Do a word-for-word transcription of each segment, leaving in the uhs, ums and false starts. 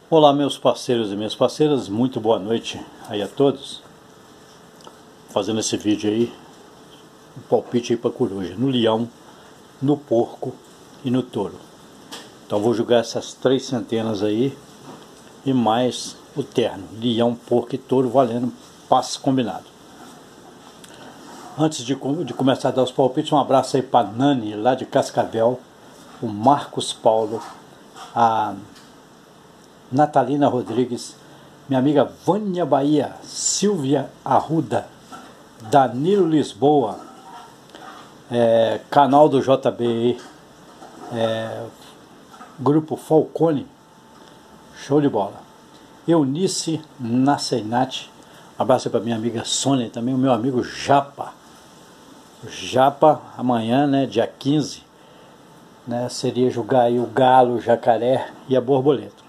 Olá, meus parceiros e minhas parceiras, muito boa noite aí a todos. Fazendo esse vídeo aí, um palpite aí para coruja, no leão, no porco e no touro. Então vou jogar essas três centenas aí e mais o terno, leão, porco e touro, valendo passe combinado. Antes de, de começar a dar os palpites, um abraço aí para Nani, lá de Cascavel, o Marcos Paulo, a Natalina Rodrigues, minha amiga Vânia Bahia, Silvia Arruda, Danilo Lisboa, é, canal do J B, é, Grupo Falcone, show de bola. Eunice Nasceinati, um abraço para minha amiga Sônia e também o meu amigo Japa. Japa, amanhã, né, dia quinze, né, seria jogar aí o galo, o jacaré e a borboleta.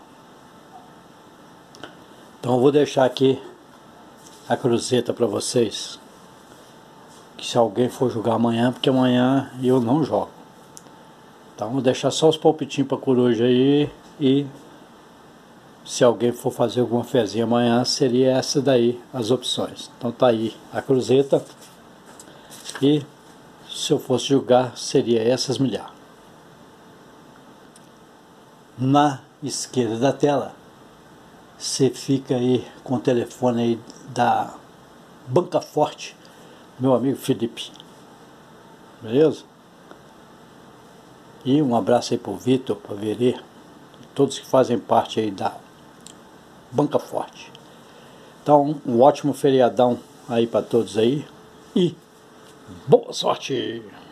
Então eu vou deixar aqui a cruzeta para vocês, que se alguém for jogar amanhã, porque amanhã eu não jogo. Então vou deixar só os palpitinhos para coruja aí, e se alguém for fazer alguma fezinha amanhã, seria essa daí as opções. Então tá aí a cruzeta, e se eu fosse jogar seria essas milhares. Na esquerda da tela você fica aí com o telefone aí da Banca Forte, meu amigo Felipe, beleza? E um abraço aí pro Vitor, pro Verê, todos que fazem parte aí da Banca Forte. Então, um ótimo feriadão aí para todos aí e boa sorte!